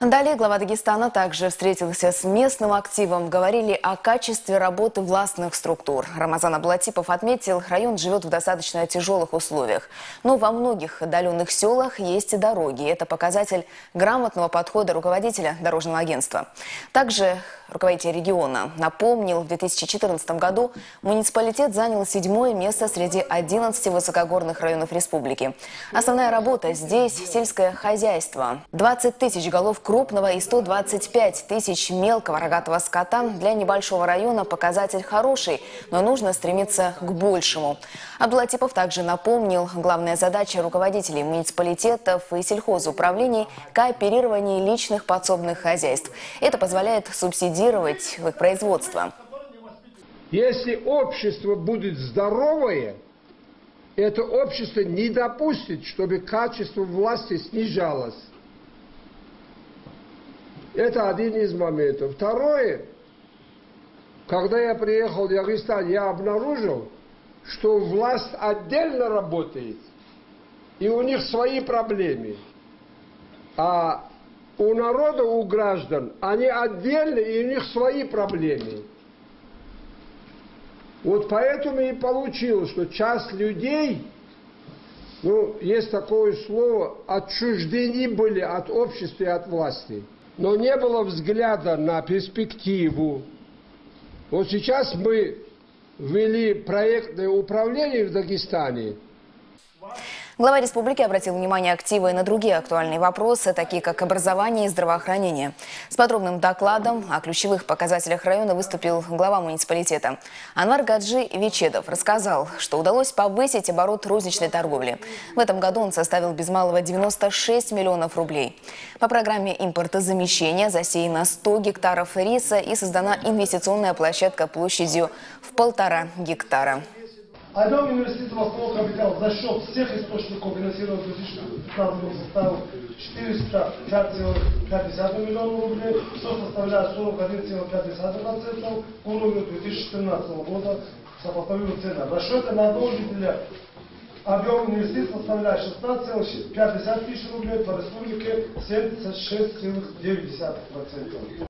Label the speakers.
Speaker 1: Далее глава Дагестана также встретился с местным активом. Говорили о качестве работы властных структур. Рамазан Аблатипов отметил, район живет в достаточно тяжелых условиях. Но во многих отдаленных селах есть и дороги. Это показатель грамотного подхода руководителя дорожного агентства. Также руководитель региона напомнил, в 2014 году муниципалитет занял 7-е место среди 11 высокогорных районов республики. Основная работа здесь – сельское хозяйство. 20 тысяч голов крупного и 125 тысяч мелкого рогатого скота. Для небольшого района показатель хороший, но нужно стремиться к большему. Аблатипов также напомнил, главная задача руководителей муниципалитетов и сельхозуправлений – кооперирование личных подсобных хозяйств. Это позволяет субсидировать их производство.
Speaker 2: Если общество будет здоровое, это общество не допустит, чтобы качество власти снижалось. Это один из моментов. Второе, когда я приехал в Дагестан, я обнаружил, что власть отдельно работает, и у них свои проблемы. А у народа, у граждан, они отдельно, и у них свои проблемы. Вот поэтому и получилось, что часть людей, есть такое слово, отчуждены были от общества и от власти. Но не было взгляда на перспективу. Вот сейчас мы ввели проектное управление в Дагестане.
Speaker 1: Глава республики обратил внимание актива и на другие актуальные вопросы, такие как образование и здравоохранение. С подробным докладом о ключевых показателях района выступил глава муниципалитета. Анвар Гаджи Вечедов рассказал, что удалось повысить оборот розничной торговли. В этом году он составил без малого 96 миллионов рублей. По программе импортозамещения засеяно 100 гектаров риса и создана инвестиционная площадка площадью в 1,5 гектара.
Speaker 3: Объем инвестиций в основной капитал за счет всех источников финансирования в 2015 году составил 405,5 миллиона рублей, что составляет 41,5% по уровню 2014 года сопоставимых цен. В расчете на одного жителя объем инвестиций составляет 16,5 тысяч рублей, по республике 76,9%.